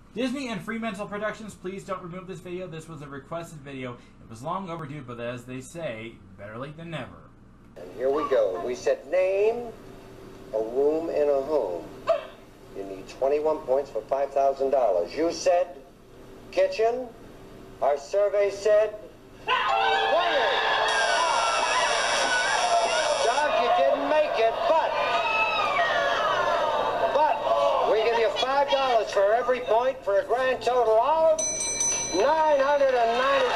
Disney and Fremantle Productions, please don't remove this video. This was a requested video. It was long overdue, but as they say, better late than never. And here we go. We said name a room in a home. You need 21 points for $5,000. You said kitchen. Our survey said 20. Doug, you didn't make it, but we give you $5 for every point for a grand total of $990.